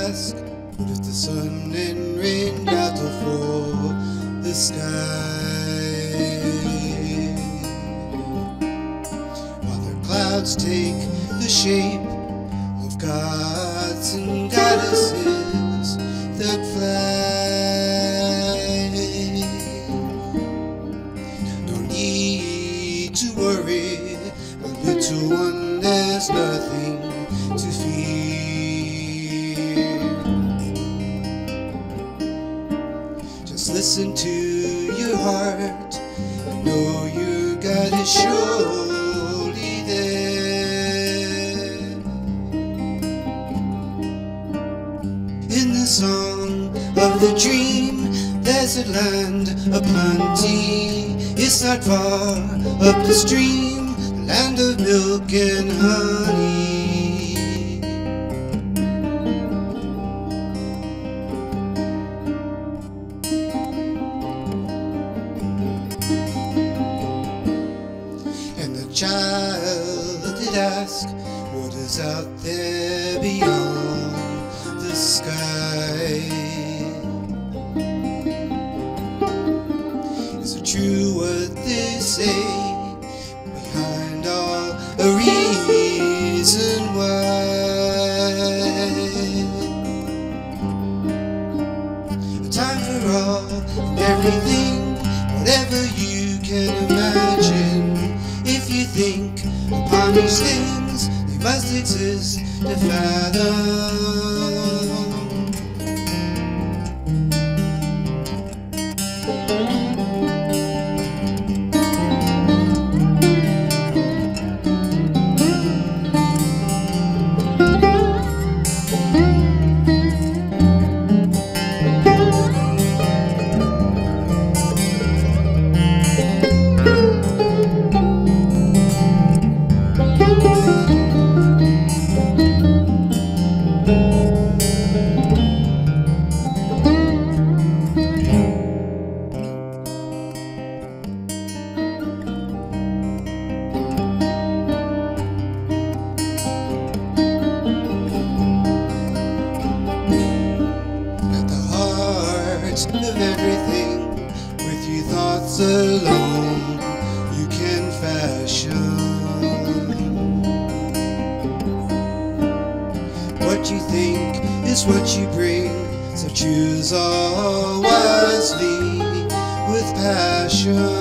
ask, what if the sun and rain battle for the sky? While the clouds take the shape of gods and goddesses that fly. No need to worry, my little one, there's nothing to fear. Just listen to your heart, and know your God is surely there. In the song of the dream, there's a land aplenty. It's not far up the stream, the land of milk and honey. And the child did ask, what is out there beyond the sky? Is it true what they say? Behind all a reason why. A time for all and everything, whatever you can imagine. If you think upon these things, they must exist to fathom. Of everything, with your thoughts alone, you can fashion what you think is what you bring. So choose all wisely with passion.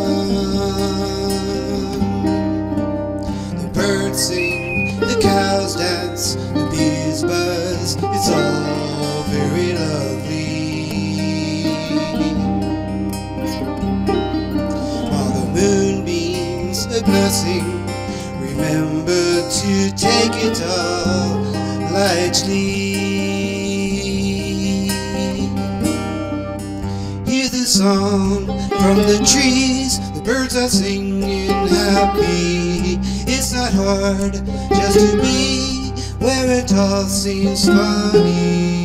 The birds sing, the cows dance, the bees buzz. It's all very lovely. A blessing, remember to take it all lightly. Hear the song from the trees, the birds are singing happy. It's not hard just to be where it all seems funny.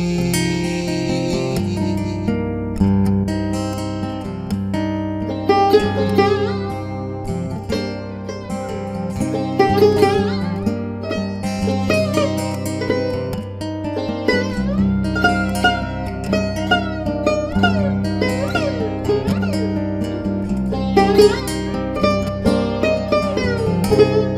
Thank you.